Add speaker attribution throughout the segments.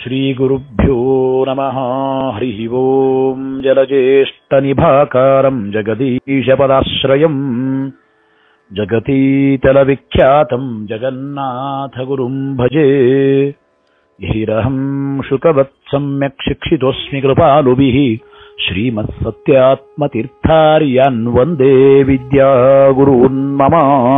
Speaker 1: ಶ್ರೀಗುರುಭ್ಯೋ ನಮಃ. ಹರಿ ಓಂ. ಜಲಜ್ಯೇಷ್ಠನಿಭಾಕಾರಂ ಜಗದೀಶಪದಾಶ್ರಯಂ ಜಗತೀತಲವಿಖ್ಯಾತಂ ಜಗನ್ನಾಥಗುರುಂ ಭಜೆ. ಗಿರಿರಹಂ ಶುಕವತ್ ಸಮ್ಯಕ್ ಶಿಕ್ಷಿತೋಸ್ಮಿ ಕೃಪಾಲುಭಿಃ ಶ್ರೀಮತ್ಸತ್ಯಾತ್ಮತೀರ್ಥಾರ್ಯಾನ್ ವಂದೇ ವಿದ್ಯಾಗುರೂನ್ ಮಮ.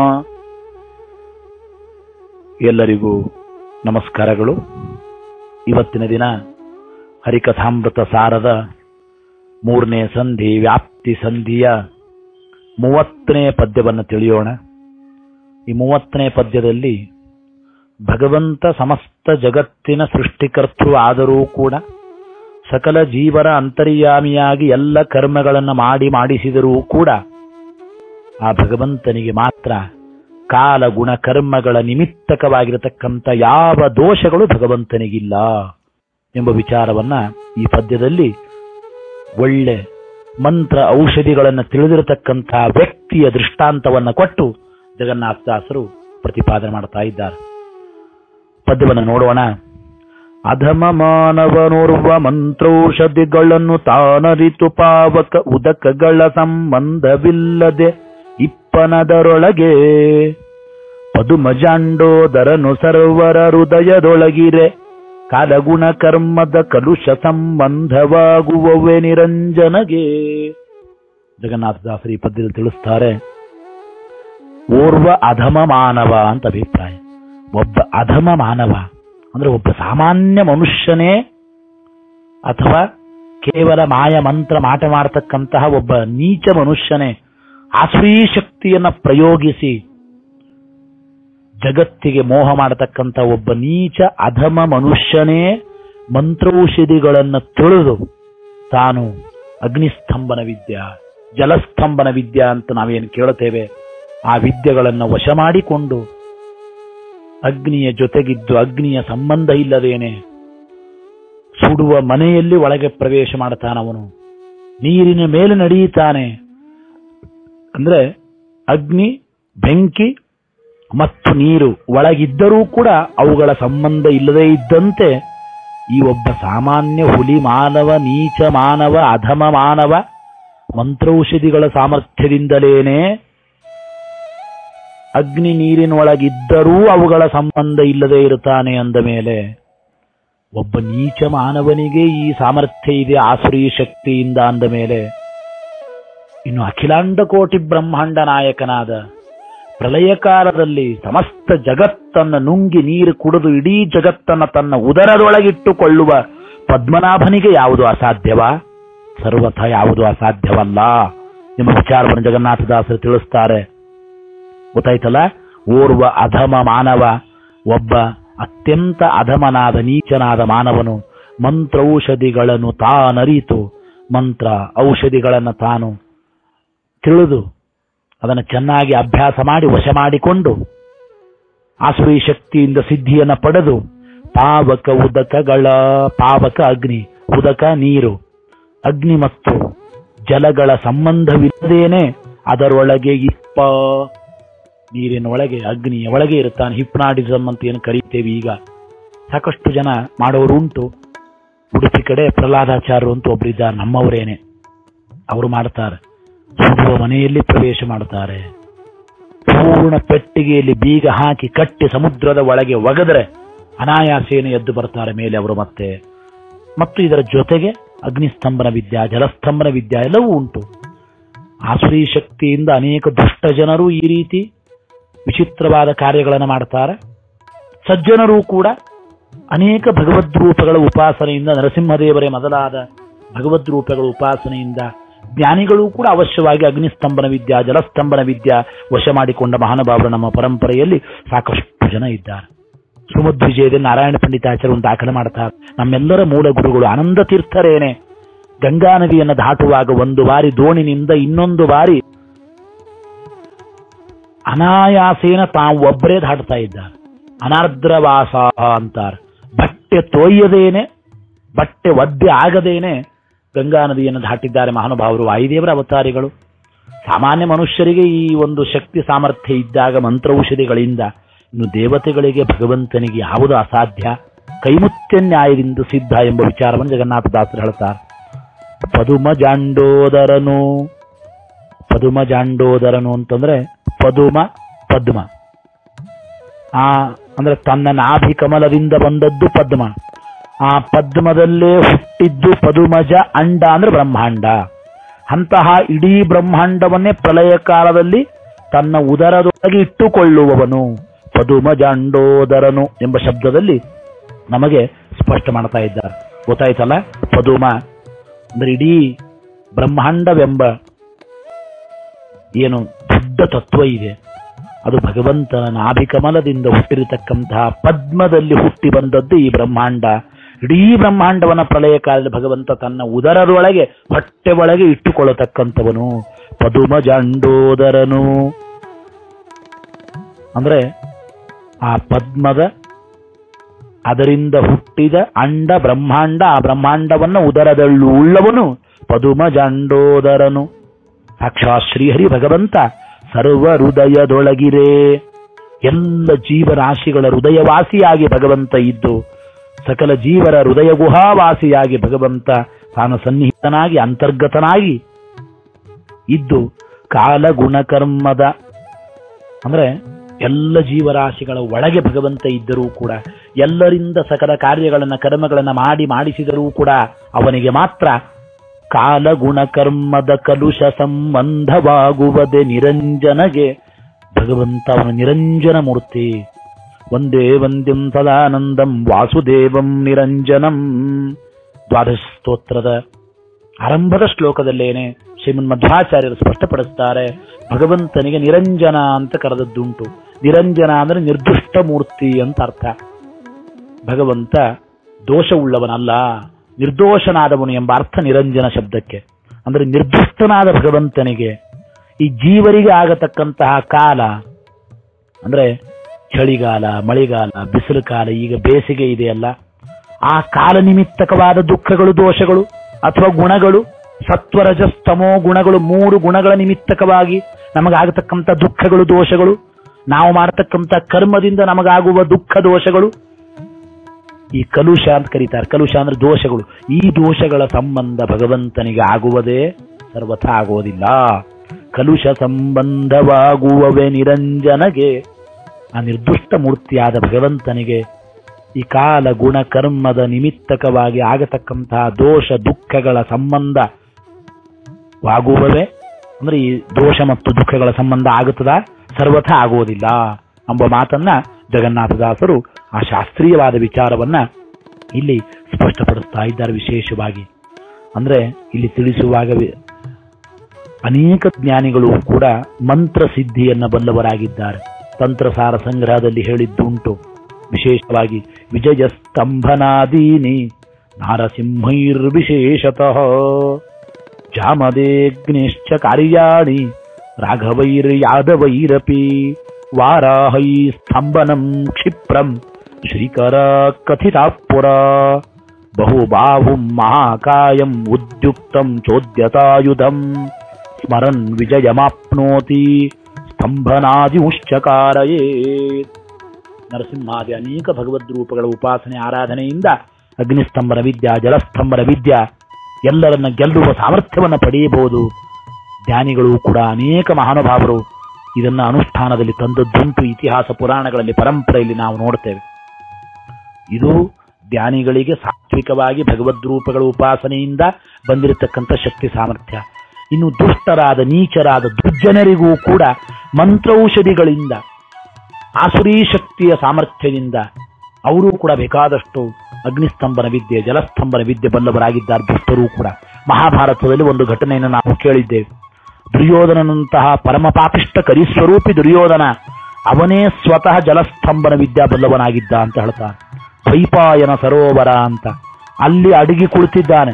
Speaker 1: ಎಲ್ಲರಿಗೂ ನಮಸ್ಕಾರಗಳು. ಇವತ್ತಿನ ದಿನ ಹರಿಕಥಾಮೃತ ಸಾರದ 3ನೇ ಸಂಧಿ ವ್ಯಾಪ್ತಿ ಸಂಧಿಯ 30ನೇ ಪದ್ಯವನ್ನು ತಿಳಿಯೋಣ. ಈ 30ನೇ ಪದ್ಯದಲ್ಲಿ ಭಗವಂತ ಸಮಸ್ತ ಜಗತ್ತಿನ ಸೃಷ್ಟಿಕರ್ತೃ ಆದರೂ ಕೂಡ ಸಕಲ ಜೀವರ ಅಂತರ್ಯಾಮಿಯಾಗಿ ಎಲ್ಲ ಕರ್ಮಗಳನ್ನು ಮಾಡಿಸಿದರೂ ಕೂಡ ಆ ಭಗವಂತನಿಗೆ ಮಾತ್ರ ಕಾಲ ಗುಣ ಕರ್ಮಗಳ ನಿಮಿತ್ತಕವಾಗಿರತಕ್ಕಂಥ ಯಾವ ದೋಷಗಳು ಭಗವಂತನಿಗಿಲ್ಲ ಎಂಬ ವಿಚಾರವನ್ನ ಈ ಪದ್ಯದಲ್ಲಿ ಒಳ್ಳೆ ಮಂತ್ರ ಔಷಧಿಗಳನ್ನು ತಿಳಿದಿರತಕ್ಕಂಥ ವ್ಯಕ್ತಿಯ ದೃಷ್ಟಾಂತವನ್ನು ಕೊಟ್ಟು ಜಗನ್ನಾಥದಾಸರು ಪ್ರತಿಪಾದನೆ ಮಾಡ್ತಾ ಇದ್ದಾರೆ. ಪದ್ಯವನ್ನು ನೋಡೋಣ. ಅಧಮ ಮಾನವನೋರ್ವ ಮಂತ್ರೌಷಧಿಗಳನ್ನು ತಾನರಿತು ಪಾವಕ ಉದಕಗಳ ಸಂಬಂಧವಿಲ್ಲದೆ ಇಪ್ಪನದರೊಳಗೆ ಪದುಮಜಾಂಡೋದರನು ಸರ್ವರ ಹೃದಯದೊಳಗಿರೆ ಕಾಲಗುಣ ಕರ್ಮದ ಕಲುಷ ಸಂಬಂಧವಾಗುವವೇ ನಿರಂಜನಗೆ. ಜಗನ್ನಾಥದಾಸರು ಈ ಪದ್ಯದಲ್ಲಿ ತಿಳಿಸ್ತಾರೆ, ಓರ್ವ ಅಧಮ ಮಾನವ ಅಂತ ಅಭಿಪ್ರಾಯ. ಒಬ್ಬ ಅಧಮ ಮಾನವ ಅಂದ್ರೆ ಒಬ್ಬ ಸಾಮಾನ್ಯ ಮನುಷ್ಯನೇ ಅಥವಾ ಕೇವಲ ಮಾಯ ಮಂತ್ರ ಮಾಟ ಮಾಡತಕ್ಕಂತಹ ಒಬ್ಬ ನೀಚ ಮನುಷ್ಯನೇ ಆಸುರೀ ಶಕ್ತಿಯನ್ನ ಪ್ರಯೋಗಿಸಿ ಜಗತ್ತಿಗೆ ಮೋಹ ಮಾಡತಕ್ಕಂಥ ಒಬ್ಬ ನೀಚ ಅಧಮ ಮನುಷ್ಯನೇ ಮಂತ್ರೌಷಧಿಗಳನ್ನು ತಿಳಿದು ತಾನು ಅಗ್ನಿಸ್ತಂಭನ ವಿದ್ಯಾ ಜಲಸ್ತಂಭನ ವಿದ್ಯಾ ಅಂತ ನಾವೇನು ಕೇಳುತ್ತೇವೆ, ಆ ವಿದ್ಯೆಗಳನ್ನು ವಶ ಮಾಡಿಕೊಂಡು ಅಗ್ನಿಯ ಜೊತೆಗಿದ್ದು ಅಗ್ನಿಯ ಸಂಬಂಧ ಇಲ್ಲದೇನೆ ಸುಡುವ ಮನೆಯಲ್ಲಿ ಒಳಗೆ ಪ್ರವೇಶ ಮಾಡ್ತಾನವನು. ನೀರಿನ ಮೇಲೆ ನಡೆಯುತ್ತಾನೆ. ಅಂದ್ರೆ ಅಗ್ನಿ, ಬೆಂಕಿ ಮತ್ತು ನೀರು ಒಳಗಿದ್ದರೂ ಕೂಡ ಅವುಗಳ ಸಂಬಂಧ ಇಲ್ಲದೇ ಇದ್ದಂತೆ ಈ ಒಬ್ಬ ಸಾಮಾನ್ಯ ಹುಲಿ ಮಾನವ, ನೀಚ ಮಾನವ, ಅಧಮ ಮಾನವ ಮಂತ್ರೌಷಧಿಗಳ ಸಾಮರ್ಥ್ಯದಿಂದಲೇನೆ ಅಗ್ನಿ ನೀರಿನೊಳಗಿದ್ದರೂ ಅವುಗಳ ಸಂಬಂಧ ಇಲ್ಲದೆ ಇರುತ್ತಾನೆ ಅಂದ ಮೇಲೆ ಒಬ್ಬ ನೀಚ ಮಾನವನಿಗೆ ಈ ಸಾಮರ್ಥ್ಯ ಇದೆ ಆಸುರಿ ಶಕ್ತಿಯಿಂದ ಅಂದ ಮೇಲೆ ಇನ್ನು ಅಖಿಲಾಂಡ ಕೋಟಿ ಬ್ರಹ್ಮಾಂಡ ನಾಯಕನಾದ ಪ್ರಳಯ ಕಾಲದಲ್ಲಿ ಸಮಸ್ತ ಜಗತ್ತನ್ನು ನುಂಗಿ ನೀರು ಕುಡಿದು ಇಡೀ ಜಗತ್ತನ್ನು ತನ್ನ ಉದರದೊಳಗಿಟ್ಟುಕೊಳ್ಳುವ ಪದ್ಮನಾಭನಿಗೆ ಯಾವುದು ಅಸಾಧ್ಯವಾ? ಸರ್ವಥ ಯಾವುದು ಅಸಾಧ್ಯವಲ್ಲ ಎಂಬ ವಿಚಾರವನ್ನು ಜಗನ್ನಾಥದಾಸರು ತಿಳಿಸ್ತಾರೆ. ಗೊತ್ತಾಯ್ತಲ್ಲ? ಓರ್ವ ಅಧಮ ಮಾನವ, ಒಬ್ಬ ಅತ್ಯಂತ ಅಧಮನಾದ ನೀಚನಾದ ಮಾನವನು ಮಂತ್ರೌಷಧಿಗಳನ್ನು ತಾನರಿತು, ಮಂತ್ರ ಔಷಧಿಗಳನ್ನು ತಾನು ತಿಳಿದು ಅದನ್ನು ಚೆನ್ನಾಗಿ ಅಭ್ಯಾಸ ಮಾಡಿ ವಶ ಮಾಡಿಕೊಂಡು ಆಸುರಿ ಶಕ್ತಿಯಿಂದ ಸಿದ್ಧಿಯನ್ನು ಪಡೆದು ಪಾವಕ ಉದಕಗಳ, ಪಾವಕ ಅಗ್ನಿ, ಉದಕ ನೀರು, ಅಗ್ನಿ ಮತ್ತು ಜಲಗಳ ಸಂಬಂಧವಿಲ್ಲದೇನೆ ಅದರೊಳಗೆ ನೀರಿನ ಒಳಗೆ ಅಗ್ನಿಯ ಒಳಗೆ ಇರುತ್ತಾನೆ. ಹಿಪ್ನಾಟಿಸಮ್ ಅಂತ ಏನು ಕರೀತೇವೆ ಈಗ ಸಾಕಷ್ಟು ಜನ ಮಾಡೋರು ಉಂಟು. ಉಡುಪಿ ಕಡೆ ಪ್ರಹ್ಲಾದಾಚಾರ್ಯರು ಅಂತ ಒಬ್ಬರಿದ್ದಾರೆ, ನಮ್ಮವರೇನೆ. ಅವರು ಮಾಡ್ತಾರೆ. ಸುಡುವ ಮನೆಯಲ್ಲಿ ಪ್ರವೇಶ ಮಾಡುತ್ತಾರೆ. ಪೂರ್ಣ ಪೆಟ್ಟಿಗೆಯಲ್ಲಿ ಬೀಗ ಹಾಕಿ ಕಟ್ಟಿ ಸಮುದ್ರದ ಒಳಗೆ ಒಗೆದರೆ ಅನಾಯಾಸೇನೆ ಎದ್ದು ಬರ್ತಾರೆ ಮೇಲೆ ಅವರು. ಮತ್ತು ಇದರ ಜೊತೆಗೆ ಅಗ್ನಿಸ್ತಂಭನ ವಿದ್ಯಾ, ಜಲಸ್ತಂಭನ ವಿದ್ಯಾ ಎಲ್ಲವೂ ಉಂಟು. ಆಸುರಿ ಶಕ್ತಿಯಿಂದ ಅನೇಕ ದುಷ್ಟ ಜನರು ಈ ರೀತಿ ವಿಚಿತ್ರವಾದ ಕಾರ್ಯಗಳನ್ನು ಮಾಡ್ತಾರೆ. ಸಜ್ಜನರು ಕೂಡ ಅನೇಕ ಭಗವದ್ರೂಪಗಳ ಉಪಾಸನೆಯಿಂದ, ನರಸಿಂಹದೇವರೇ ಮೊದಲಾದ ಭಗವದ್ರೂಪಗಳ ಉಪಾಸನೆಯಿಂದ ಜ್ಞಾನಿಗಳು ಕೂಡ ಅವಶ್ಯವಾಗಿ ಅಗ್ನಿಸ್ತಂಭನ ವಿದ್ಯಾ, ಜಲಸ್ತಂಭನ ವಿದ್ಯಾ ವಶ ಮಾಡಿಕೊಂಡ ಮಹಾನುಭಾವರು ನಮ್ಮ ಪರಂಪರೆಯಲ್ಲಿ ಸಾಕಷ್ಟು ಜನ ಇದ್ದಾರೆ. ಸುಮಧ್ವಿಜಯದಲ್ಲಿ ನಾರಾಯಣ ಪಂಡಿತಾಚಾರ್ಯರು ದಾಖಲೆ ಮಾಡ್ತಾರೆ. ನಮ್ಮೆಲ್ಲರ ಮೂಲ ಗುರುಗಳು ಆನಂದ ತೀರ್ಥರೇನೆ ಗಂಗಾ ನದಿಯನ್ನು ದಾಟುವಾಗ ಒಂದು ಬಾರಿ ದೋಣಿನಿಂದ ಇನ್ನೊಂದು ಬಾರಿ ಅನಾಯಾಸೇನ ತಾವು ಒಬ್ಬರೇ ದಾಟ್ತಾ ಇದ್ದಾರೆ. ಅನಾರ್ದ್ರವಾಸ ಅಂತಾರೆ. ಬಟ್ಟೆ ತೊಯ್ಯದೇನೆ, ಬಟ್ಟೆ ಒದ್ದೆ ಆಗದೇನೆ ಗಂಗಾ ನದಿಯನ್ನು ದಾಟಿದ್ದಾರೆ ಮಹಾನುಭಾವರು, ವಾಯುದೇವರ ಅವತಾರಿಗಳು. ಸಾಮಾನ್ಯ ಮನುಷ್ಯರಿಗೆ ಈ ಒಂದು ಶಕ್ತಿ ಸಾಮರ್ಥ್ಯ ಇದ್ದಾಗ ಮಂತ್ರೌಷಧಿಗಳಿಂದ ಇನ್ನು ದೇವತೆಗಳಿಗೆ ಭಗವಂತನಿಗೆ ಯಾವುದು ಅಸಾಧ್ಯ ಕೈಮುತ್ಯ ನ್ಯಾಯದಿಂದ ಸಿದ್ಧ ಎಂಬ ವಿಚಾರವನ್ನು ಜಗನ್ನಾಥದಾಸರು ಹೇಳ್ತಾರೆ. ಪದುಮ ಅಂತಂದ್ರೆ ಪದ್ಮ ಅಂದ್ರೆ ತನ್ನ ನಾಭಿ ಕಮಲದಿಂದ ಬಂದದ್ದು ಪದ್ಮ. ಆ ಪದ್ಮದಲ್ಲೇ ಹುಟ್ಟಿದ್ದು ಪದುಮಜ ಅಂಡ ಅಂದ್ರೆ ಬ್ರಹ್ಮಾಂಡ. ಅಂತಹ ಇಡೀ ಬ್ರಹ್ಮಾಂಡವನ್ನೇ ಪ್ರಳಯ ಕಾಲದಲ್ಲಿ ತನ್ನ ಉದರದೊಳಗೆ ಇಟ್ಟುಕೊಳ್ಳುವವನು ಪದುಮಜಾಂಡೋದರನು ಎಂಬ ಶಬ್ದದಲ್ಲಿ ನಮಗೆ ಸ್ಪಷ್ಟ ಮಾಡ್ತಾ ಇದ್ದಾರೆ. ಗೊತ್ತಾಯ್ತಲ್ಲ? ಪದುಮ ಅಂದ್ರೆ ಇಡೀ ಬ್ರಹ್ಮಾಂಡವೆಂಬ ಏನು ದೊಡ್ಡ ತತ್ವ ಇದೆ, ಅದು ಭಗವಂತನ ನಾಭಿಕಮಲದಿಂದ ಹುಟ್ಟಿರತಕ್ಕಂತಹ ಪದ್ಮದಲ್ಲಿ ಹುಟ್ಟಿ ಬಂದದ್ದು ಈ ಬ್ರಹ್ಮಾಂಡ. ಇಡೀ ಬ್ರಹ್ಮಾಂಡವನ್ನ ಪ್ರಳಯ ಕಾಲದಲ್ಲಿ ಭಗವಂತ ತನ್ನ ಉದರದೊಳಗೆ ಹೊಟ್ಟೆ ಒಳಗೆ ಇಟ್ಟುಕೊಳ್ಳತಕ್ಕಂಥವನು ಪದುಮಜಾಂಡೋದರನು. ಅಂದ್ರೆ ಆ ಪದ್ಮದ ಅದರಿಂದ ಹುಟ್ಟಿದ ಅಂಡ ಬ್ರಹ್ಮಾಂಡ, ಆ ಬ್ರಹ್ಮಾಂಡವನ್ನ ಉದರದಲ್ಲೂ ಉಳ್ಳವನು ಪದುಮಜಾಂಡೋದರನು. ಸಾಕ್ಷಾತ್ ಶ್ರೀಹರಿ ಭಗವಂತ ಸರ್ವ ಹೃದಯದೊಳಗಿರೇ, ಎಲ್ಲ ಜೀವರಾಶಿಗಳ ಹೃದಯವಾಸಿಯಾಗಿ ಭಗವಂತ ಇದ್ದು, ಸಕಲ ಜೀವರ ಹೃದಯ ಗುಹಾವಾಸಿಯಾಗಿ ಭಗವಂತ ತಾನು ಸನ್ನಿಹಿತನಾಗಿ ಅಂತರ್ಗತನಾಗಿ ಇದ್ದು, ಕಾಲ ಗುಣಕರ್ಮದ ಅಂದ್ರೆ ಎಲ್ಲ ಜೀವರಾಶಿಗಳ ಒಳಗೆ ಭಗವಂತ ಇದ್ದರೂ ಕೂಡ, ಎಲ್ಲರಿಂದ ಸಕಲ ಕಾರ್ಯಗಳನ್ನ ಕರ್ಮಗಳನ್ನ ಮಾಡಿಸಿದರೂ ಕೂಡ ಅವನಿಗೆ ಮಾತ್ರ ಕಾಲ ಗುಣಕರ್ಮದ ಕಲುಷ ಸಂಬಂಧವಾಗುವುದೇ ನಿರಂಜನಗೆ. ಭಗವಂತ ಅವನ ನಿರಂಜನ ಮೂರ್ತಿ. ಒಂದೇ ವಂದ್ಯಂ ಸದಾನಂದಂ ವಾಸುದೇವಂ ನಿರಂಜನಂ. ದ್ವಾದಶ ಸ್ತೋತ್ರದ ಆರಂಭದ ಶ್ಲೋಕದಲ್ಲೇನೆ ಶ್ರೀಮನ್ ಮಧ್ವಾಚಾರ್ಯರು ಸ್ಪಷ್ಟಪಡಿಸ್ತಾರೆ, ಭಗವಂತನಿಗೆ ನಿರಂಜನ ಅಂತ ಕರೆದದ್ದುಂಟು. ನಿರಂಜನ ಅಂದ್ರೆ ನಿರ್ದುಷ್ಟ ಮೂರ್ತಿ ಅಂತ ಅರ್ಥ. ಭಗವಂತ ದೋಷವುಳ್ಳವನಲ್ಲ, ನಿರ್ದೋಷನಾದವನು ಎಂಬ ಅರ್ಥ ನಿರಂಜನ ಶಬ್ದಕ್ಕೆ. ಅಂದ್ರೆ ನಿರ್ದುಷ್ಟನಾದ ಭಗವಂತನಿಗೆ ಈ ಜೀವರಿಗೆ ಆಗತಕ್ಕಂತಹ ಕಾಲ ಅಂದ್ರೆ ಚಳಿಗಾಲ, ಮಳೆಗಾಲ, ಬಿಸಿಲು ಕಾಲ, ಈಗ ಬೇಸಿಗೆ ಇದೆಯಲ್ಲ, ಆ ಕಾಲ ನಿಮಿತ್ತಕವಾದ ದುಃಖಗಳು, ದೋಷಗಳು ಅಥವಾ ಗುಣಗಳು, ಸತ್ವರಜಸ್ತಮೋ ಗುಣಗಳು, 3 ಗುಣಗಳ ನಿಮಿತ್ತಕವಾಗಿ ನಮಗಾಗತಕ್ಕಂಥ ದುಃಖಗಳು, ದೋಷಗಳು, ನಾವು ಮಾಡತಕ್ಕಂಥ ಕರ್ಮದಿಂದ ನಮಗಾಗುವ ದುಃಖ ದೋಷಗಳು, ಈ ಕಲುಷ ಅಂತ ಕರೀತಾರೆ. ಕಲುಷ ಅಂದ್ರೆ ದೋಷಗಳು. ಈ ದೋಷಗಳ ಸಂಬಂಧ ಭಗವಂತನಿಗೆ ಆಗುವುದೇ ಸರ್ವಥಾ ಆಗುವುದಿಲ್ಲ. ಕಲುಷ ಸಂಬಂಧವಾಗುವವೇ ನಿರಂಜನಗೆ. ಆ ನಿರ್ದುಷ್ಟ ಮೂರ್ತಿಯಾದ ಭಗವಂತನಿಗೆ ಈ ಕಾಲ ಗುಣ ಕರ್ಮದ ನಿಮಿತ್ತಕವಾಗಿ ಆಗತಕ್ಕಂತಹ ದೋಷ ದುಃಖಗಳ ಸಂಬಂಧವಾಗುವವೇ ಅಂದ್ರೆ ಈ ದೋಷ ಮತ್ತು ದುಃಖಗಳ ಸಂಬಂಧ ಆಗುತ್ತದ? ಸರ್ವಥಾ ಆಗುವುದಿಲ್ಲ ಎಂಬ ಮಾತನ್ನ ಜಗನ್ನಾಥದಾಸರು ಆ ಶಾಸ್ತ್ರೀಯವಾದ ವಿಚಾರವನ್ನ ಇಲ್ಲಿ ಸ್ಪಷ್ಟಪಡಿಸ್ತಾ ಇದ್ದಾರೆ. ವಿಶೇಷವಾಗಿ ಅಂದ್ರೆ ಇಲ್ಲಿ ತಿಳಿಸುವಾಗ ಅನೇಕ ಜ್ಞಾನಿಗಳು ಕೂಡ ಮಂತ್ರ ಸಿದ್ಧಿಯನ್ನ ಬಲ್ಲವರಾಗಿದ್ದಾರೆ. ತಂತ್ರಸಾರ ಸಂಗ್ರಹದಲ್ಲಿ ಹೇಳಿದ್ದುಂಟು. ವಿಶೇಷವಾಗಿ ವಿಜಯ ಸ್ತಂಭನಾದೀನಿ ನಾರಸಿಂಹೈರ್ವಿಶೇಷತಃ ಜಾಮದೇಗ್ನೇಶ್ಚ ಕಾರ್ಯಾಣಿ ರಾಘವೈರ್ಯಾದವೈರಪಿ ವಾರಾಹೈ ಸ್ತಂಭನಂ ಕ್ಷಿಪ್ರಂ ಶ್ರೀಕರ ಕಥಿತಾಪುರ ಬಹುಬಾಹುಂ ಮಹಾಕಾಯಂ ಉದ್ಯುಕ್ತಂ ಚೋದ್ಯತಾಯುಧಂ ಸ್ಮರನ್ ವಿಜಯಮಾಪ್ನೋತಿ ಸ್ತಂಭನಾದಿ ಉಶ್ಚಕಾರಯೇ. ನರಸಿಂಹಾದಿ ಅನೇಕ ಭಗವದ್ ರೂಪಗಳ ಉಪಾಸನೆ ಆರಾಧನೆಯಿಂದ ಅಗ್ನಿಸ್ತಂಭನ ವಿದ್ಯಾ, ಜಲಸ್ತಂಭನ ವಿದ್ಯಾ ಎಲ್ಲರನ್ನ ಗೆಲ್ಲುವ ಸಾಮರ್ಥ್ಯವನ್ನು ಪಡೆಯಬಹುದು. ಜ್ಞಾನಿಗಳು ಕೂಡ ಅನೇಕ ಮಹಾನುಭಾವರು ಇದನ್ನ ಅನುಷ್ಠಾನದಲ್ಲಿ ತಂದದ್ದುಂಟು. ಇತಿಹಾಸ ಪುರಾಣಗಳಲ್ಲಿ, ಪರಂಪರೆಯಲ್ಲಿ ನಾವು ನೋಡ್ತೇವೆ. ಇದು ಜ್ಞಾನಿಗಳಿಗೆ ಸಾತ್ವಿಕವಾಗಿ ಭಗವದ್ ರೂಪಗಳ ಉಪಾಸನೆಯಿಂದ ಬಂದಿರತಕ್ಕಂಥ ಶಕ್ತಿ ಸಾಮರ್ಥ್ಯ. ಇನ್ನು ದುಷ್ಟರಾದ, ನೀಚರಾದ ದುರ್ಜನರಿಗೂ ಕೂಡ ಮಂತ್ರೌಷಧಿಗಳಿಂದ, ಆಸುರೀ ಶಕ್ತಿಯ ಸಾಮರ್ಥ್ಯದಿಂದ ಅವರು ಕೂಡ ಬೇಕಾದಷ್ಟು ಅಗ್ನಿಸ್ತಂಭನ ವಿದ್ಯೆ, ಜಲಸ್ತಂಭನ ವಿದ್ಯೆ ಬಲ್ಲವರಾಗಿದ್ದಾರೆ. ದುಷ್ಟರೂ ಕೂಡ. ಮಹಾಭಾರತದಲ್ಲಿ ಒಂದು ಘಟನೆಯನ್ನು ನಾವು ಕೇಳಿದ್ದೇವೆ. ದುರ್ಯೋಧನನಂತಹ ಪರಮ ಪಾಪಿಷ್ಟ ಕರಿಸ್ವರೂಪಿ ದುರ್ಯೋಧನ, ಅವನೇ ಸ್ವತಃ ಜಲಸ್ತಂಭನ ವಿದ್ಯಾ ಬಲ್ಲವನಾಗಿದ್ದ ಅಂತ ಹೇಳ್ತಾನೆ. ದ್ವೈಪಾಯನ ಸರೋವರ ಅಂತ ಅಲ್ಲಿ ಅಡಗಿ ಕುಳಿತಿದ್ದಾನೆ.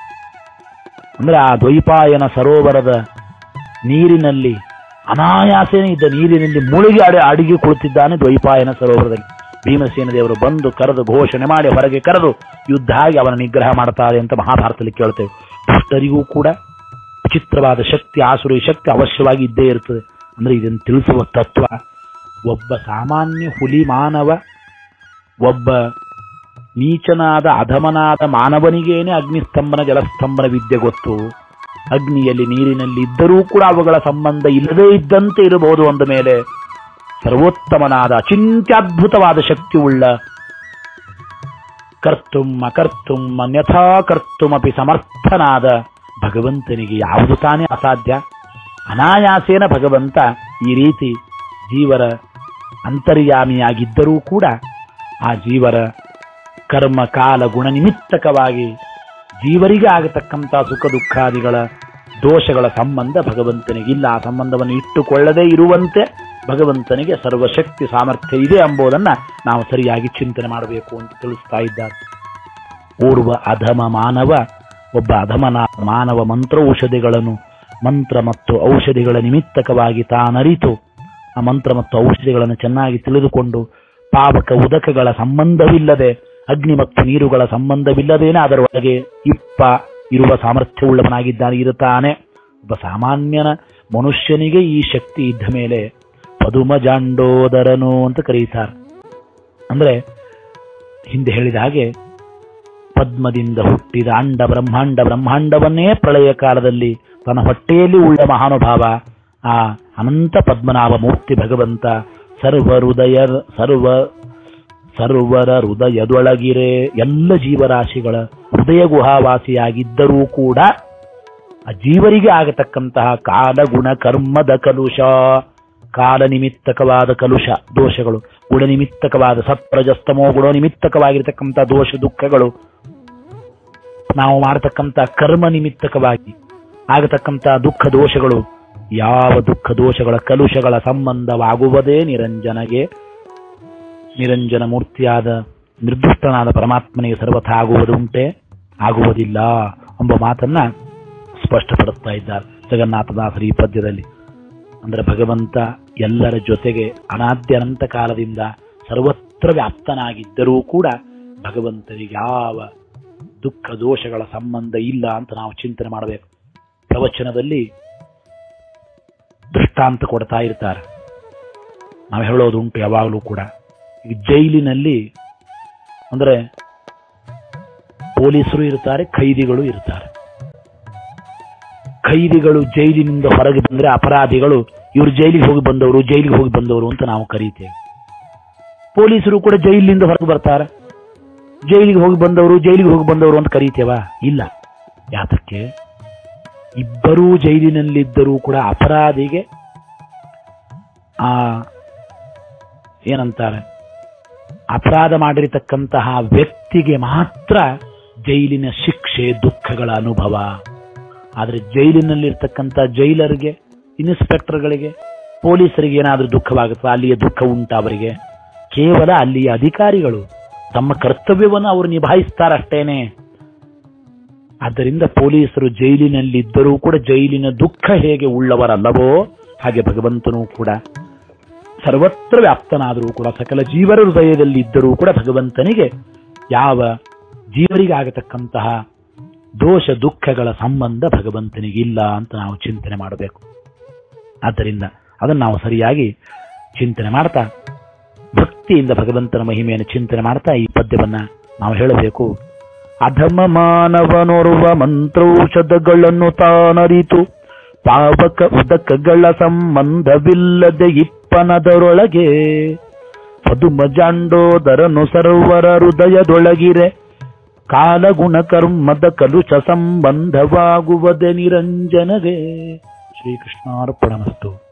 Speaker 1: ಅಂದ್ರೆ ಆ ದ್ವೈಪಾಯನ ಸರೋವರದ ನೀರಿನಲ್ಲಿ ಅನಾಯಾಸೇನೆ ಇದ್ದ ನೀರಿನಲ್ಲಿ ಮುಳುಗಿ ಅಡಗಿ ಕುಳಿತಿದ್ದಾನೆ ದ್ವೈಪಾಯನ ಸರೋವರದಲ್ಲಿ. ಭೀಮಸೇನ ದೇವರು ಬಂದು ಕರೆದು ಘೋಷಣೆ ಮಾಡಿ ಹೊರಗೆ ಕರೆದು ಯುದ್ಧ ಆಗಿ ಅವನ ನಿಗ್ರಹ ಮಾಡ್ತಾರೆ ಅಂತ ಮಹಾಭಾರತದಲ್ಲಿ ಕೇಳ್ತೇವೆ. ದುಷ್ಟರಿಗೂ ಕೂಡ ವಿಚಿತ್ರವಾದ ಶಕ್ತಿ, ಆಸುರಿ ಶಕ್ತಿ ಅವಶ್ಯವಾಗಿ ಇದ್ದೇ ಇರ್ತದೆ. ಅಂದ್ರೆ ಇದನ್ನು ತಿಳಿಸುವ ತತ್ವ, ಒಬ್ಬ ಸಾಮಾನ್ಯ ಹುಲಿ ಮಾನವ, ಒಬ್ಬ ನೀಚನಾದ ಅಧಮನಾದ ಮಾನವನಿಗೇನೆ ಅಗ್ನಿಸ್ತಂಭನ ಜಲಸ್ತಂಭನ ವಿದ್ಯೆ ಗೊತ್ತು. ಅಗ್ನಿಯಲ್ಲಿ ನೀರಿನಲ್ಲಿ ಇದ್ದರೂ ಕೂಡ ಅವುಗಳ ಸಂಬಂಧ ಇಲ್ಲದೇ ಇದ್ದಂತೆ ಇರಬಹುದು. ಅಂದ ಮೇಲೆ ಸರ್ವೋತ್ತಮನಾದ ಅಚಿಂತ್ಯದ್ಭುತವಾದ ಶಕ್ತಿಯುಳ್ಳ ಕರ್ತುಂ ಅಕರ್ತುಂ ಅನ್ಯಥಾ ಕರ್ತುಮಪಿ ಸಮರ್ಥನಾದ ಭಗವಂತನಿಗೆ ಯಾವುದು ತಾನೇ ಅಸಾಧ್ಯ? ಅನಾಯಾಸೇನ ಭಗವಂತ ಈ ರೀತಿ ಜೀವರ ಅಂತರ್ಯಾಮಿಯಾಗಿದ್ದರೂ ಕೂಡ ಆ ಜೀವರ ಕರ್ಮ ಕಾಲ ಗುಣ ನಿಮಿತ್ತಕವಾಗಿ ಜೀವರಿಗೆ ಆಗತಕ್ಕಂಥ ಸುಖ ದುಃಖಾದಿಗಳ ದೋಷಗಳ ಸಂಬಂಧ ಭಗವಂತನಿಗಿಲ್ಲ. ಆ ಸಂಬಂಧವನ್ನು ಇಟ್ಟುಕೊಳ್ಳದೇ ಇರುವಂತೆ ಭಗವಂತನಿಗೆ ಸರ್ವಶಕ್ತಿ ಸಾಮರ್ಥ್ಯ ಇದೆ ಎಂಬುದನ್ನು ನಾವು ಸರಿಯಾಗಿ ಚಿಂತನೆ ಮಾಡಬೇಕು ಅಂತ ತಿಳಿಸ್ತಾ ಇದ್ದಾರೆ. ಓರ್ವ ಅಧಮ ಮಾನವ, ಒಬ್ಬ ಅಧಮನ ಮಾನವ ಮಂತ್ರ ಮತ್ತು ಔಷಧಿಗಳ ನಿಮಿತ್ತಕವಾಗಿ ತಾನರಿತು ಆ ಮಂತ್ರ ಮತ್ತು ಔಷಧಿಗಳನ್ನು ಚೆನ್ನಾಗಿ ತಿಳಿದುಕೊಂಡು ಪಾವಕ ಉದಕಗಳ ಸಂಬಂಧವಿಲ್ಲದೆ, ಅಗ್ನಿ ಮತ್ತು ನೀರುಗಳ ಸಂಬಂಧವಿಲ್ಲದೇನೆ ಅದರೊಳಗೆ ಇರುವ ಸಾಮರ್ಥ್ಯವುಳ್ಳವನಾಗಿದ್ದಾನೆ ಒಬ್ಬ ಸಾಮಾನ್ಯನ ಮನುಷ್ಯನಿಗೆ ಈ ಶಕ್ತಿ ಇದ್ದ ಮೇಲೆ ಪದುಮಜಾಂಡೋದರನು ಅಂತ ಕರೀತಾರೆ. ಅಂದ್ರೆ ಹಿಂದೆ ಹೇಳಿದ ಹಾಗೆ ಪದ್ಮದಿಂದ ಹುಟ್ಟಿದ ಅಂಡ ಬ್ರಹ್ಮಾಂಡವನ್ನೇ ಪ್ರಳಯ ಕಾಲದಲ್ಲಿ ತನ್ನ ಹೊಟ್ಟೆಯಲ್ಲಿ ಉಳ್ಳ ಮಹಾನುಭಾವ ಆ ಅನಂತ ಪದ್ಮನಾಭ ಮೂರ್ತಿ ಭಗವಂತ ಸರ್ವರ ಹೃದಯದೊಳಗಿರೆ ಎಲ್ಲ ಜೀವರಾಶಿಗಳ ಹೃದಯ ಗುಹಾವಾಸಿಯಾಗಿದ್ದರೂ ಕೂಡ ಆ ಜೀವರಿಗೆ ಆಗತಕ್ಕಂತಹ ಕಾಲಗುಣ ಕರ್ಮದ ಕಲುಷ, ಕಾಲ ನಿಮಿತ್ತಕವಾದ ಕಲುಷ ದೋಷಗಳು, ಗುಣ ನಿಮಿತ್ತಕವಾದ ಸತ್ಪ್ರಜಸ್ತಮೋ ಗುಣ ನಿಮಿತ್ತಕವಾಗಿರತಕ್ಕಂಥ ದೋಷ ದುಃಖಗಳು, ನಾವು ಮಾಡತಕ್ಕಂಥ ಕರ್ಮ ನಿಮಿತ್ತಕವಾಗಿ ಆಗತಕ್ಕಂಥ ದುಃಖ ದೋಷಗಳು, ಯಾವ ದುಃಖ ದೋಷಗಳ ಕಲುಷಗಳ ಸಂಬಂಧವಾಗುವುದೇ ನಿರಂಜನ ಮೂರ್ತಿಯಾದ ನಿರ್ದುಷ್ಟನಾದ ಪರಮಾತ್ಮನಿಗೆ ಸರ್ವಥ ಆಗುವುದುಂಟೆ? ಆಗುವುದಿಲ್ಲ ಎಂಬ ಮಾತನ್ನ ಸ್ಪಷ್ಟಪಡಿಸ್ತಾ ಇದ್ದಾರೆ ಜಗನ್ನಾಥದಾಸರು ಈ ಪದ್ಯದಲ್ಲಿ. ಅಂದ್ರೆ ಭಗವಂತ ಎಲ್ಲರ ಜೊತೆಗೆ ಅನಾದ್ಯನಂತ ಕಾಲದಿಂದ ಸರ್ವತ್ರ ವ್ಯಾಪ್ತನಾಗಿದ್ದರೂ ಕೂಡ ಭಗವಂತನಿಗೆ ಯಾವ ದುಃಖ ದೋಷಗಳ ಸಂಬಂಧ ಇಲ್ಲ ಅಂತ ನಾವು ಚಿಂತನೆ ಮಾಡಬೇಕು. ಪ್ರವಚನದಲ್ಲಿ ದೃಷ್ಟಾಂತ ಕೊಡ್ತಾ ಇರ್ತಾರೆ. ನಾವು ಹೇಳೋದುಂಟು ಯಾವಾಗಲೂ ಕೂಡ. ಈ ಜೈಲಿನಲ್ಲಿ ಅಂದ್ರೆ ಪೊಲೀಸರು ಇರ್ತಾರೆ, ಖೈದಿಗಳು ಇರ್ತಾರೆ. ಖೈದಿಗಳು ಜೈಲಿನಿಂದ ಹೊರಗೆ ಬಂದ್ರೆ ಅಪರಾಧಿಗಳು ಇವರು ಜೈಲಿಗೆ ಹೋಗಿ ಬಂದವರು ಅಂತ ನಾವು ಕರೀತೇವೆ. ಪೊಲೀಸರು ಕೂಡ ಜೈಲಿನಿಂದ ಹೊರಗೆ ಬರ್ತಾರೆ, ಜೈಲಿಗೆ ಹೋಗಿ ಬಂದವರು ಅಂತ ಕರೀತೇವಾ? ಇಲ್ಲ. ಯಾತಕ್ಕೆ? ಇಬ್ಬರೂ ಜೈಲಿನಲ್ಲಿದ್ದರೂ ಕೂಡ ಅಪರಾಧಿಗೆ ಏನಂತಾರೆ, ಅಪರಾಧ ಮಾಡಿರತಕ್ಕಂತಹ ವ್ಯಕ್ತಿಗೆ ಮಾತ್ರ ಜೈಲಿನ ಶಿಕ್ಷೆ ದುಃಖಗಳ ಅನುಭವ. ಆದರೆ ಜೈಲಿನಲ್ಲಿರ್ತಕ್ಕಂಥ ಜೈಲರ್ಗೆ, ಇನ್ಸ್ಪೆಕ್ಟರ್ಗಳಿಗೆ, ಪೊಲೀಸರಿಗೆ ಏನಾದರೂ ದುಃಖವಾಗುತ್ತಾ? ಅಲ್ಲಿಯ ದುಃಖ ಉಂಟ ಅವರಿಗೆ? ಕೇವಲ ಅಲ್ಲಿಯ ಅಧಿಕಾರಿಗಳು ತಮ್ಮ ಕರ್ತವ್ಯವನ್ನು ಅವರು ನಿಭಾಯಿಸ್ತಾರಷ್ಟೇನೆ. ಆದ್ದರಿಂದ ಪೊಲೀಸರು ಜೈಲಿನಲ್ಲಿದ್ದರೂ ಕೂಡ ಜೈಲಿನ ದುಃಖ ಹೇಗೆ ಉಳ್ಳವರಲ್ಲವೋ ಹಾಗೆ ಭಗವಂತನೂ ಕೂಡ ಸರ್ವತ್ರ ವ್ಯಾಪ್ತನಾದರೂ ಕೂಡ ಸಕಲ ಜೀವರ ಹೃದಯದಲ್ಲಿ ಇದ್ದರೂ ಕೂಡ ಭಗವಂತನಿಗೆ ಯಾವ ಜೀವರಿಗೆ ಆಗತಕ್ಕಂತಹ ದೋಷ ದುಃಖಗಳ ಸಂಬಂಧ ಭಗವಂತನಿಗಿಲ್ಲ ಅಂತ ನಾವು ಚಿಂತನೆ ಮಾಡಬೇಕು. ಆದ್ದರಿಂದ ಅದನ್ನು ನಾವು ಸರಿಯಾಗಿ ಚಿಂತನೆ ಮಾಡ್ತಾ ಭಕ್ತಿಯಿಂದ ಭಗವಂತನ ಮಹಿಮೆಯನ್ನು ಚಿಂತನೆ ಮಾಡ್ತಾ ಈ ಪದ್ಯವನ್ನ ನಾವು ಹೇಳಬೇಕು. ಅಧಮ ಮಾನವನೋರ್ವ ಮಂತ್ರೌಷಧಗಳನ್ನು ತಾನರಿತು ಪಾವಕ ಉದಕಗಳ ಸಂಬಂಧವಿಲ್ಲದೆ ಇಪ್ಪನದರೊಳಗೆ ಪದುಮಜಾಂಡೋದರನು ಸರ್ವರ ಹೃದಯದೊಳಗಿರೆ ಕಾಲಗುಣ ಕರ್ಮದ ಕಲುಷ ಸಂಬಂಧವಾಗುವುದೇ ನಿರಂಜನವೇ. ಶ್ರೀಕೃಷ್ಣಾರ್ಪಣಮಸ್ತು.